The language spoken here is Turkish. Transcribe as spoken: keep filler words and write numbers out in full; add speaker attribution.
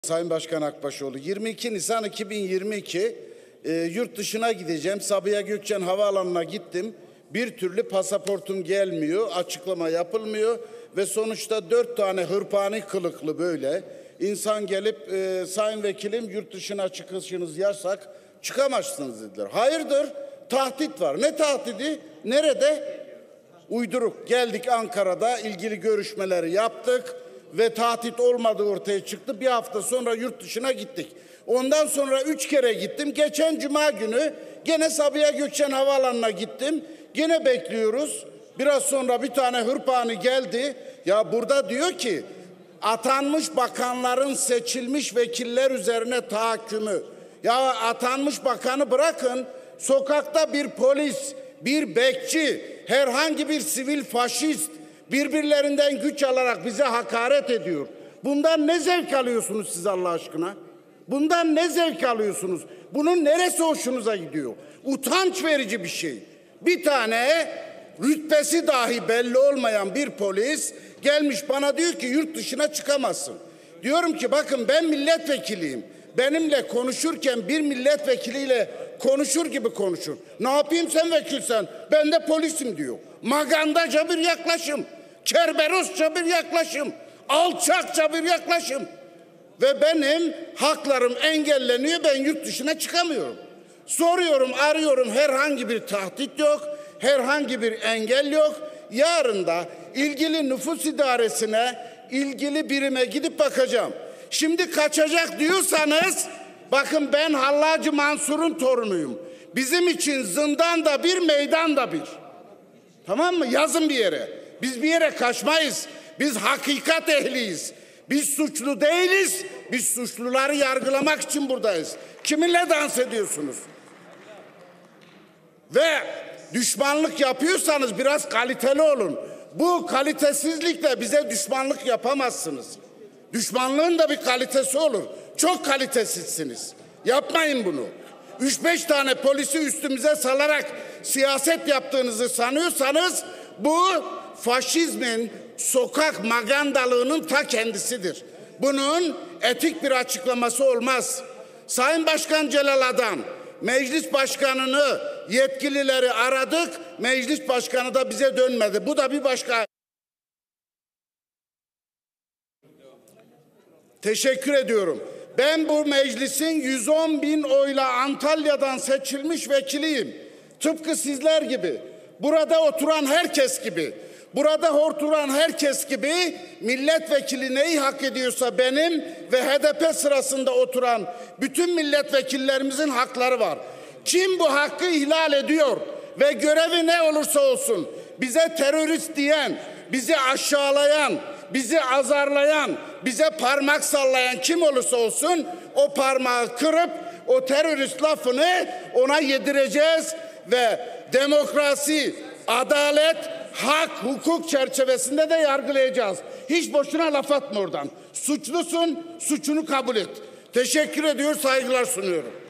Speaker 1: Sayın Başkan Akbaşoğlu, yirmi iki Nisan iki bin yirmi iki e, yurt dışına gideceğim. Sabiha Gökçen Havaalanı'na gittim. Bir türlü pasaportum gelmiyor, açıklama yapılmıyor ve sonuçta dört tane hırpani kılıklı böyle insan gelip e, sayın vekilim yurt dışına çıkışınız yasak, çıkamazsınız dediler. Hayırdır? Tahdit var. Ne tahdidi? Nerede? Uyduruk. Geldik Ankara'da, ilgili görüşmeleri yaptık ve tahdit olmadığı ortaya çıktı. Bir hafta sonra yurt dışına gittik. Ondan sonra üç kere gittim. Geçen cuma günü gene Sabiha Gökçen Havaalanı'na gittim. Gene bekliyoruz. Biraz sonra bir tane hırpani geldi. Ya burada diyor ki atanmış bakanların seçilmiş vekiller üzerine tahakkümü. Ya atanmış bakanı bırakın, sokakta bir polis, bir bekçi, herhangi bir sivil faşist birbirlerinden güç alarak bize hakaret ediyor. Bundan ne zevk alıyorsunuz siz Allah aşkına? Bundan ne zevk alıyorsunuz? Bunun neresi hoşunuza gidiyor? Utanç verici bir şey. Bir tane rütbesi dahi belli olmayan bir polis gelmiş bana diyor ki yurt dışına çıkamazsın. Diyorum ki bakın ben milletvekiliyim. Benimle konuşurken bir milletvekiliyle konuşur gibi konuşur. Ne yapayım sen vekilsen? Ben de polisim diyor. Magandaca bir yaklaşım. Kerberosça bir yaklaşım. Alçakça bir yaklaşım. Ve benim haklarım engelleniyor. Ben yurt dışına çıkamıyorum. Soruyorum, arıyorum. Herhangi bir tahdit yok. Herhangi bir engel yok. Yarın da ilgili nüfus idaresine, ilgili birime gidip bakacağım. Şimdi kaçacak diyorsanız, bakın ben Hallacı Mansur'un torunuyum. Bizim için zindan da bir, meydan da bir. Tamam mı? Yazın bir yere. Biz bir yere kaçmayız. Biz hakikat ehliyiz. Biz suçlu değiliz. Biz suçluları yargılamak için buradayız. Kiminle dans ediyorsunuz? Ve düşmanlık yapıyorsanız biraz kaliteli olun. Bu kalitesizlikle bize düşmanlık yapamazsınız. Düşmanlığın da bir kalitesi olur. Çok kalitesizsiniz. Yapmayın bunu. Üç beş tane polisi üstümüze salarak siyaset yaptığınızı sanıyorsanız bu faşizmin, sokak magandalığının ta kendisidir. Bunun etik bir açıklaması olmaz. Sayın Başkan Celal Adan, meclis başkanını, yetkilileri aradık. Meclis başkanı da bize dönmedi. Bu da bir başka. Teşekkür ediyorum. Ben bu meclisin yüz on bin oyla Antalya'dan seçilmiş vekiliyim. Tıpkı sizler gibi, burada oturan herkes gibi, burada oturan herkes gibi milletvekili neyi hak ediyorsa benim ve H D P sırasında oturan bütün milletvekillerimizin hakları var. Kim bu hakkı ihlal ediyor ve görevi ne olursa olsun bize terörist diyen, bizi aşağılayan, bizi azarlayan, bize parmak sallayan kim olursa olsun o parmağı kırıp o terörist lafını ona yedireceğiz ve demokrasi, adalet, hak, hukuk çerçevesinde de yargılayacağız. Hiç boşuna laf atma oradan. Suçlusun, suçunu kabul et. Teşekkür ediyor, saygılar sunuyorum.